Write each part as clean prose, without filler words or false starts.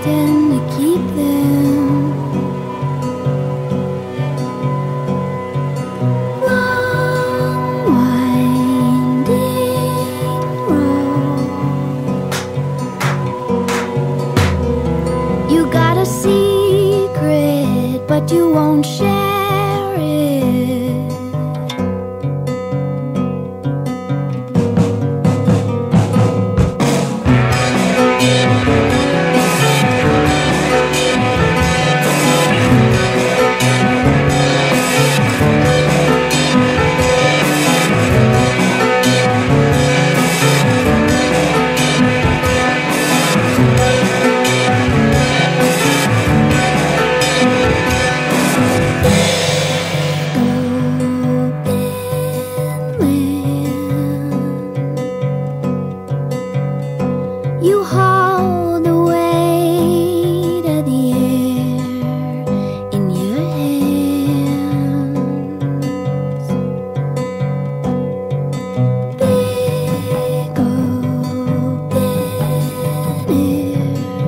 stand to keep them. Long winding road. You got a secret, but you won't share it. You hold the weight of the air in your hands. Big open air.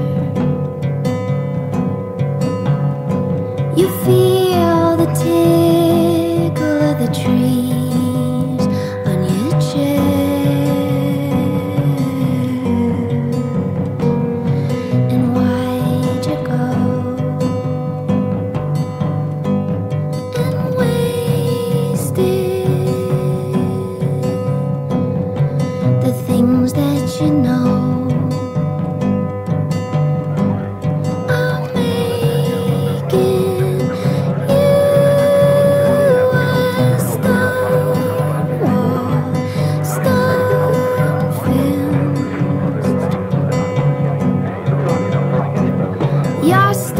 You feel the tickle of the trees on your chest. The things that you know are making you a stone wall, stone fence. You're